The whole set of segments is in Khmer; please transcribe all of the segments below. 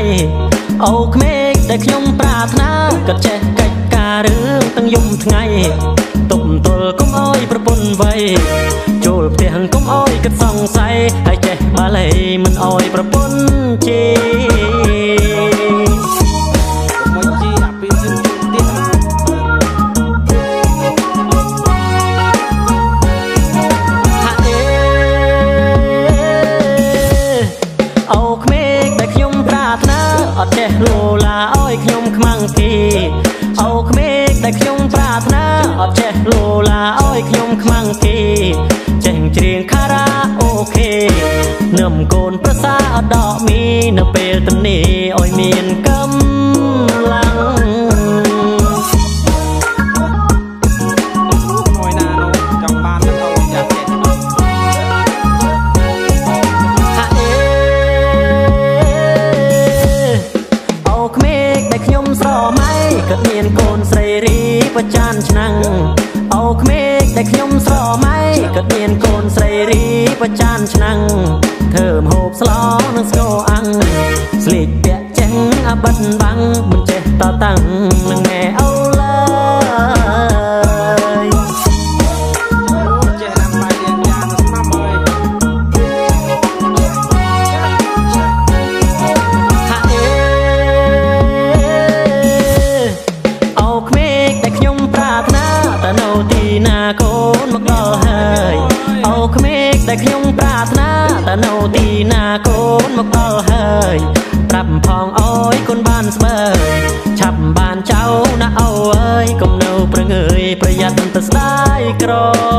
អូក្មេកដែលខ្ញុំប្រាថ្នាក៏ចេះកិច្ចការរឿងទាំងយប់ថ្ងៃទុំទល់កុំអោយប្រពន្ធវ័យចូលផ្ទះកុំអោយគិតសង្ស័យហើយចេះបាលីមិនអោយប្រពន្ធជេអត់ចេះលូឡាអើយខ្ញុំខ្មាំងគេអូក្មេកដែលខ្ញុំប្រាថ្នាអត់ចេះលូឡាអើយខ្ញុំខ្មាំងគេចេះច្រៀងខារ៉ាអូខេនឹមកូនប្រសាអត់ដកមីនៅពេលទំនេរអើយមានកម្លាំងក៏មានកូនស្រីរីប្រចានឆ្នាំងអូក្មេកដែលខ្ញុំស្រមៃក៏មានកូនស្រីរីប្រចានឆ្នាំងធ្វើម្ហូបស្លនិងស្គរអាំងស្លៀកពាក់ចេះអាបិទបាំងមិនចេះតតាំងនឹងម៉ែអូឡើយចេះរំបាយយ៉ាងយ៉ាងស្មាំអើយកូនមកដល់ហើយអូក្មេកដែលខ្ញុំប្រាថ្នាតើនៅទីណាកូនមកដល់ហើយប្រាប់ផងអើយកូនបានស្បើយឆាប់បានចៅណាអូអើយកុំនៅប្រងើយប្រយ័ត្នទៅស្ដាយក្រ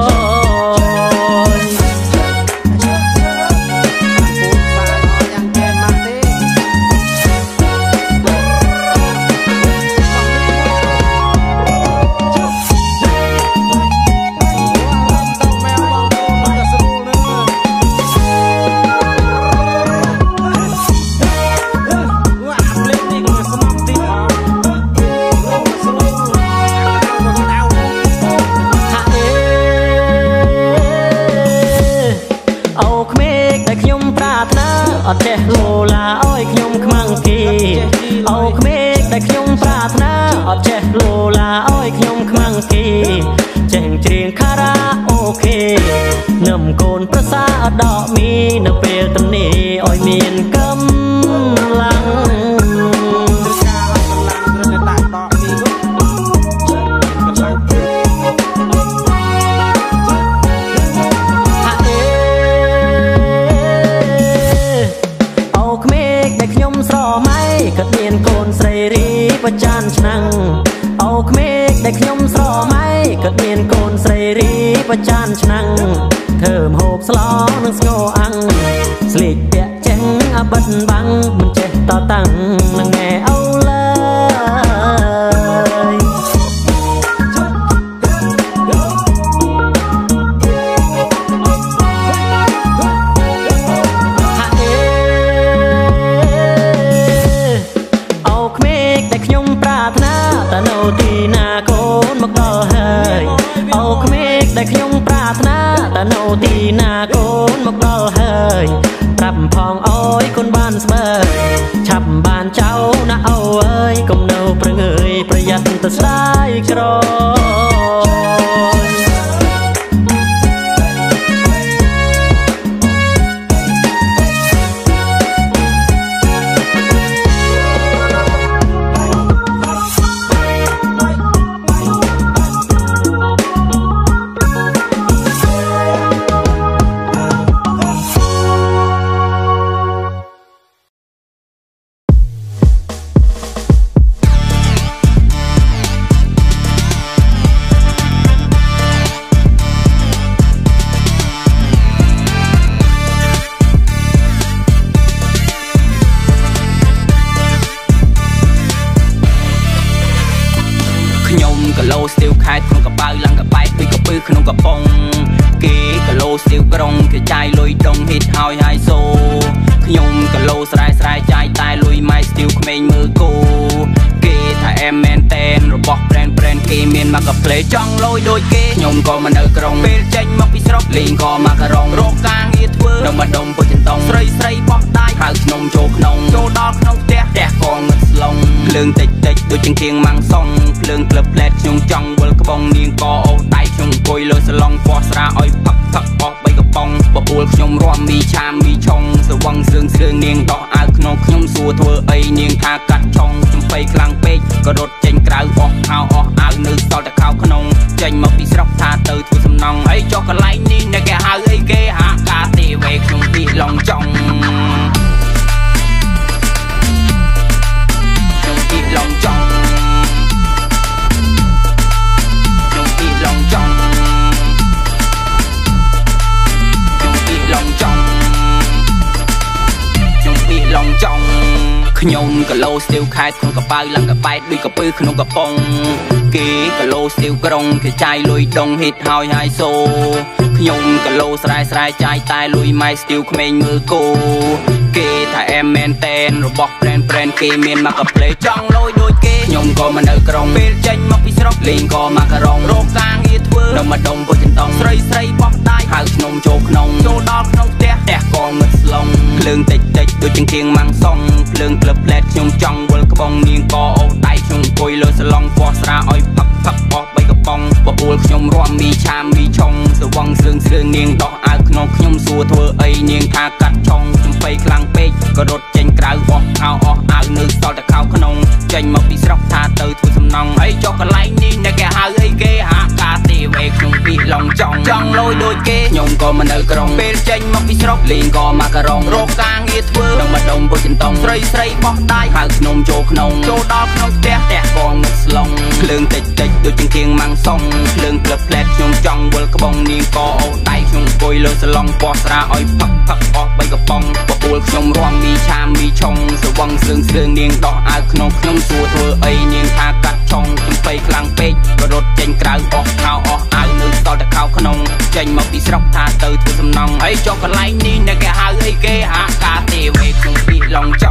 អត់ចេះលូឡាអើយខ្ញុំខ្មាំងគេអូក្មេកដែលខ្ញុំប្រាថ្នាអត់ចេះលូឡាអើយខ្ញុំខ្មាំងគេចេះច្រៀងខារ៉ាអូខេនឹមកូនប្រសាអត់ដកមីនៅពេលទំនេរអើយមានកម្លាំងក៏មានកូនស្រីរីប្រចានឆ្នាំងអូក្មេកដែលខ្ញុំស្រមៃក៏មានកូនស្រីរីប្រចានឆ្នាំងធ្វើម្ហូបស្លនិងស្គរអាំងស្លៀកពាក់ចេះអាបិទបាំងមិនចេះតតាំងនឹងម៉ែអូឡើយទីណាកូនមកដល់ហើយអូក្មេកដែលខ្ញុំប្រាថ្នាតើនៅទីណាកូនមកដល់ហើយប្រាប់ផងអើយកូនបានស្បើយឆាប់បានចៅណាអូអើយកុំនៅប្រងើយប្រយ័ត្នទៅស្ដាយក្រក្នុងកំប៉ុងគេកលោស្ទៀវក្រុងគេចាយលុយដងហិតហើយហើយសូខ្ញុំកលោស្រែស្រែចាយតែលុយម៉ៃស្ទៀវក្មេងមើលគោគេថាអែមមែនតែនរបស់ brand គេមានមកកាផ្លេចង់លុយដូចគេខ្ញុំក៏មកនៅក្រុងពេលចេញមកពីស្រុកលេងក៏មកការងរកការងារធ្វើនៅម្ដុំពុជិនតងស្រីស្រីបោះដៃហៅខ្ញុំចូលក្នុងចូលដល់ក្នុងផ្ទះលើងតិចតិចដូចជាងទៀងម៉ាំងសុងភ្លើងក្លឹបផ្លែតខ្ញុំចង់វិលក្បងនាងកអូដៃខ្ញុំអង្គុយលើសាឡុងពណ៌ស្រាឲ្យផឹកផឹកអស់3កំប៉ុងបបួលខ្ញុំរំមីឆាមីឆុងស្រវឹងស្រឿងស្រឿងនាងដោះអាវក្នុងខ្ញុំសួរធ្វើអីនាងថាកាត់ឆុងចំបៃខ្លាំងពេកក៏រត់ចេញក្រៅអស់ខោអស់អាវនៅសល់តែខោក្នុងចេញមកពីស្រុកថាទៅធ្វើសំណងហើយចុះកន្លែងនេះអ្នកគេហៅអីគេហាកាទេវេខ្ញុំពីឡងចង់ឡងចង់ខ្ញុំពីឡងចង់ខ្ញុំពីឡងចង់ខ្ញុំពីឡងចង់ខ្ញុំកលោស្ទៀវខេតក្នុងកប៉ៅឡើងកបែតដូចកពើក្នុងកំប៉ុងគេកលោស្ទៀវក្រុងគេចាយលុយដងហិតហើយហើយសូខ្ញុំកលោស្រែស្រែចាយតែលុយម៉ៃស្ទៀវក្មេងមើលគោគេថាអែមមែនតែនរបស់ប្រេនគេមានមកកផ្លេចង់លុយដូចគេខ្ញុំក៏មកនៅក្រុងពេលចេញមកពីស្រុកលេងក៏មកការងរកការងារធ្វើនៅម្ដុំពុជន្តងស្រីបោះដៃហៅខ្ញុំចូលក្នុងចូលដល់ក្នុងផ្ទះក៏ងឹតស្លុងភ្លើងតិចតិចដូចជាងទៀងម៉ាំងសុងភ្លើងក្លឹបផ្លែតខ្ញុំចង់វិលក្បងនាងក៏អូដៃខ្ញុំអង្គុយលើសាឡុងពណ៌ស្រាឲ្យផឹកផឹកអស់3កំប៉ុងបបួលខ្ញុំរំមីឆាមីឆុងស្រវឹងស្រឿងស្រឿងនាងដោះអាវក្នុងខ្ញុំសួរធ្វើអីនាងថាកាត់ឆុងចំបៃខ្លាំងពេកក៏រត់ចេញក្រៅអស់ខោអស់អាវនៅសល់តែខោក្នុងចេញមកពីស្រុកថាទៅធ្វើសំណងហើយចុះកន្លែងនេះអ្នកគេហៅអីគេហាកាទេវេខ្ញុំពីឡងចង់លុយដូចគេខ្ញុំក៏មកនៅក្រុងពេលចេញមកពីស្រុកលេងក៏មកការងរកការងារធ្វើនៅម្ដុំពុជន្តងស្រីបោះដៃហៅខ្ញុំចូលក្នុងចូលដល់ក្នុងផ្ទះក៏ងឹតស្លុងភ្លើងតិចតិចដូចជាងទៀងម៉ាំងសុងភ្លើងក្លឹបផ្លែតខ្ញុំចង់វិលក្បងនាងក៏អូដៃខ្ញុំអង្គុយលើសាឡុងពណ៌ស្រាឲ្យផឹកផឹកអស់3កំប៉ុងបបួលខ្ញុំរំមីឆាមីឆុងស្រវឹងស្រឿងស្រឿងនាងដោះអាវក្នុងខ្ញុំសួរធ្វើអីនាងថាកាត់ឆុងចំបៃខ្លាំងពេកក៏រត់ចេញក្រៅអស់ខោអស់អាវនៅសល់តែខោក្នុងចេញមកពីស្រុកថាទៅធ្វើសំណងហើយចុះកន្លែងនេះអ្នកគេហៅអីគេហាកាទេវេខ្ញុំពីឡងច